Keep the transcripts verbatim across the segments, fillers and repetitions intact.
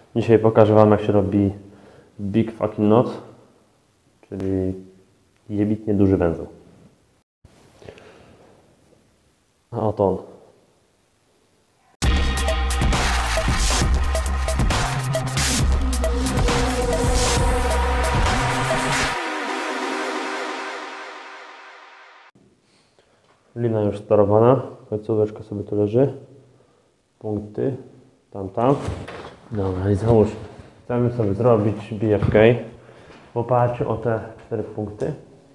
Dzisiaj pokażę Wam, jak się robi Big Fucking Knot, czyli jebitnie duży węzeł. A oto on. Lina już sterowana, końcóweczka sobie tu leży. Punkty, tam, tam. Dobra, i załóż. Chcemy sobie zrobić B F K w oparciu o te cztery punkty.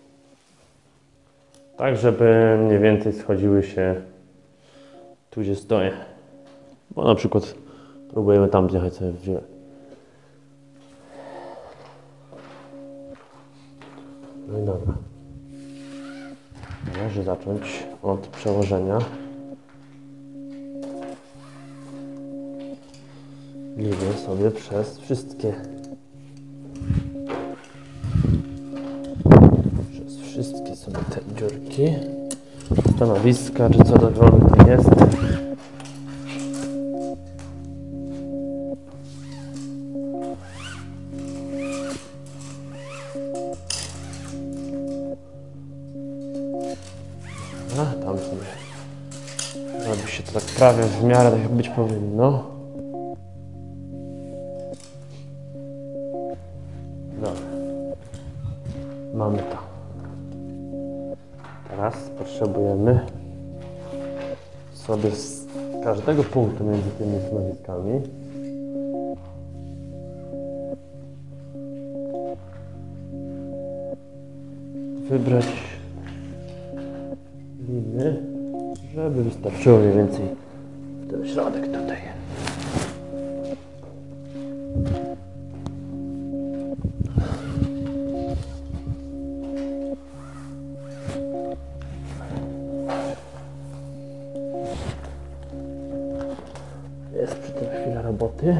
Tak, żeby mniej więcej schodziły się tu, gdzie stoję. Bo na przykład próbujemy tam zjechać sobie w dziurę. No i dobra. Należy zacząć od przełożenia liny sobie przez wszystkie przez wszystkie sobie te dziurki, stanowiska, czy cokolwiek to jest. A, tam sobie robi się to tak prawie w miarę tak jak być powinno. Dobra. Mamy to. Teraz potrzebujemy sobie z każdego punktu między tymi stanowiskami wybrać liny, żeby wystarczyło mniej więcej w ten środek tutaj. Jest przy tym chwila roboty.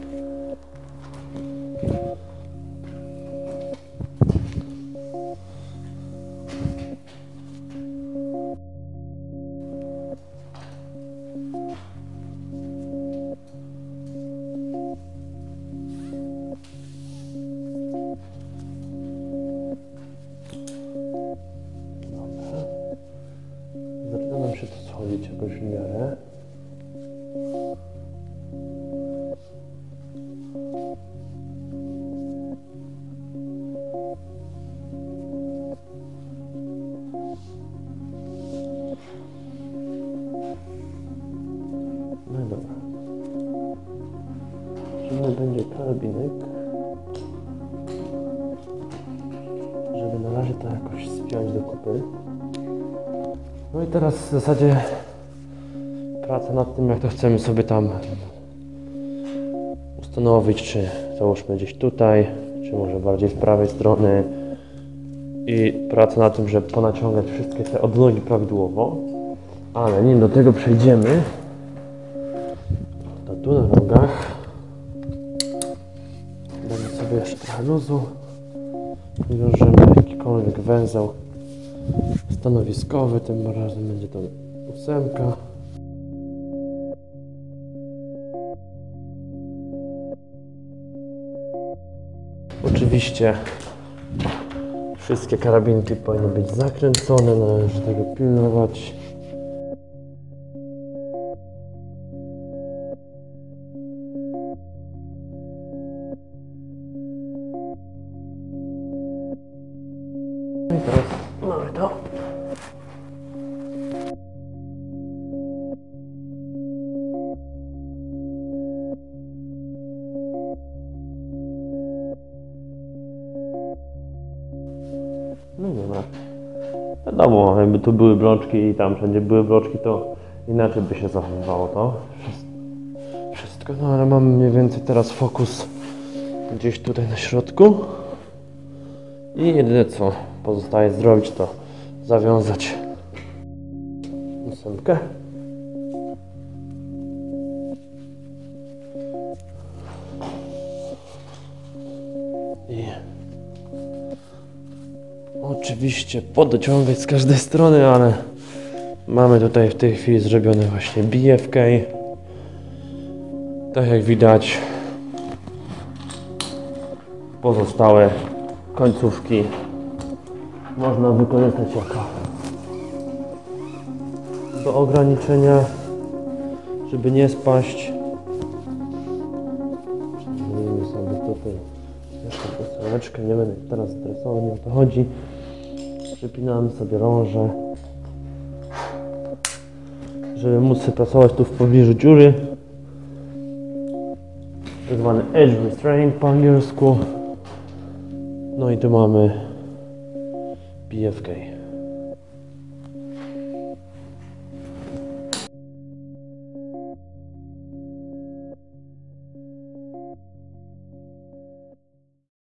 Zaczyna nam się to schodzić jakoś w miarę. No i dobra. Potrzebny będzie karabinek, żeby na razie to jakoś spiąć do kupy. No i teraz w zasadzie praca nad tym, jak to chcemy sobie tam ustanowić, czy załóżmy gdzieś tutaj, czy może bardziej z prawej strony, i praca nad tym, żeby ponaciągać wszystkie te odnogi prawidłowo. Ale nim do tego przejdziemy, to tu na rogach damy sobie jeszcze trochę luzu i wiążemy jakikolwiek węzeł stanowiskowy, tym razem będzie to ósemka. Oczywiście wszystkie karabinki powinny być zakręcone, należy tego pilnować. I teraz mamy to. No i dobra. Wiadomo, jakby tu były bloczki i tam wszędzie były bloczki, to inaczej by się zachowywało to wszystko. No ale mamy mniej więcej teraz fokus gdzieś tutaj na środku. I jedyne co pozostaje zrobić, to zawiązać ósemkę. I oczywiście podociągać z każdej strony, ale mamy tutaj w tej chwili zrobione właśnie B F K. Tak jak widać, pozostałe końcówki można wykorzystać jako do ograniczenia, żeby nie spaść. Przyjmijmy sobie tutaj jeszcze przesyłeczkę, nie będę teraz stresował, nie o to chodzi. Przypinamy sobie rąże, żeby móc sobie pracować tu w pobliżu dziury. Tak zwany edge restraint po angielsku. No i tu mamy P F K.